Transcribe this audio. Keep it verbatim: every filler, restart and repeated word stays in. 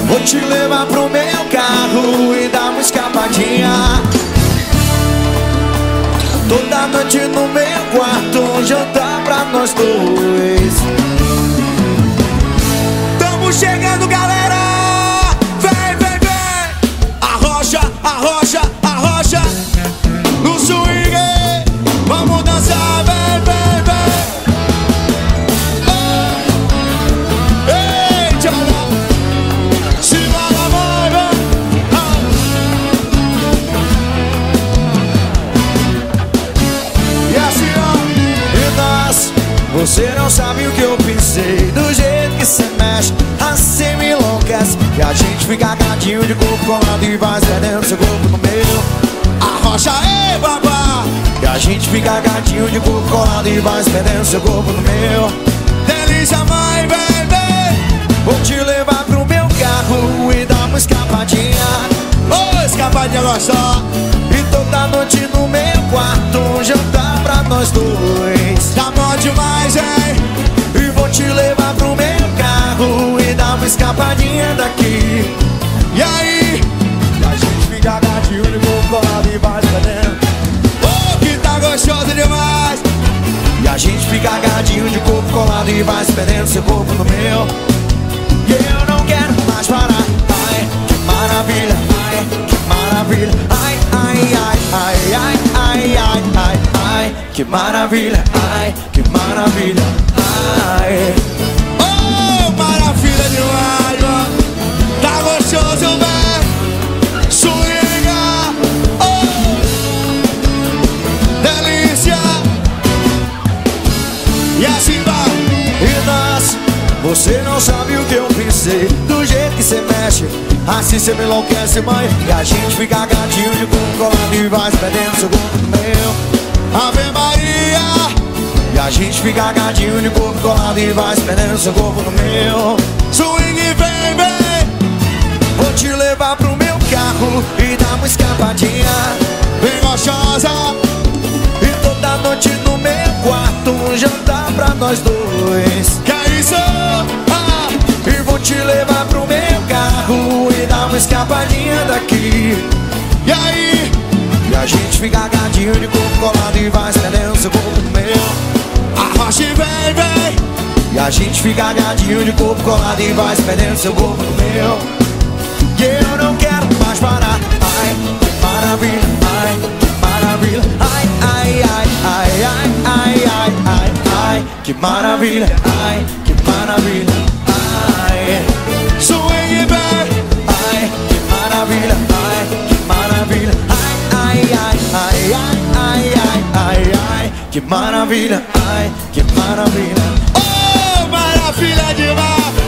Vou te levar pro meu carro e dar uma escapadinha. Toda noite no meu quarto, um jantar pra nós dois. Tamo chegando, galera! Vem, vem, vem! Arrocha, arrocha, arrocha no swing. Vamos dançar, vem, vem, vem. Oh. Ei, tchala. Se bala, vai, vem. Oh. E assim, ó. E nós, você não sabe o que eu pensei. Do jeito que cê mexe, assim me enlouquece. E a gente fica gatinho de corpo colado e vai perdendo seu corpo no meio. Arrocha, ei, babá. E a gente fica gatinho de corpo colado e vai perdendo seu corpo no meu. Delícia, mãe, vem, vem. Vou te levar pro meu carro e dar uma escapadinha. Oh, escapadinha gostosa. E toda noite no meu quarto, um jantar pra nós dois. Tá bom demais, hein? E vou te levar pro meu carro e dar uma escapadinha daqui. E aí? E a gente fica gatinho de corpo colado e vai perdendo. Oh, que tá gostoso demais. E a gente fica agarradinho de corpo colado e vai se perdendo seu corpo no meu. E eu não quero mais parar. Ai, que maravilha. Ai, que maravilha. Ai, ai, ai, ai, ai, ai, ai, ai, ai, que maravilha. Ai, que maravilha. Ai. Oh, maravilha demais, ó. Tá gostoso, velho. Swinga. Oh, delícia. E assim vai. E nós, você não sabe o que eu pensei. Do jeito que cê mexe, assim cê me enlouquece, mãe. E a gente fica gatinho de corpo colado e vai se perdendo seu corpo no meu. Ave Maria. E a gente fica gatinho de corpo colado e vai se perdendo seu corpo no meu. Swing, vem, vem. Vou te levar pro meu carro e dar uma escapadinha. Bem gostosa. E toda noite no meu quarto, um jantar pra nós dois. Que é isso? Ah, e vou te levar pro meu carro e dar uma escapadinha daqui. E aí? E a gente fica agarradinho de corpo colado e vai estendendo seu corpo no meu. Arrocha e vem, vem. E a gente fica agarradinho de corpo colado e vai estendendo seu corpo no meu. E eu não quero mais parar. Ai, que maravilha. Ai, que maravilha. Ai, ai, ai, ai, ai, ai, ai, ai, ai, que maravilha. Ai, que maravilha. Ai, swing, baby. Ai, que maravilha. Ai, que maravilha. Ai, ai, ai, ai, ai, ai, ai, ai, que maravilha. Ai, que maravilha. Oh, maravilha demais.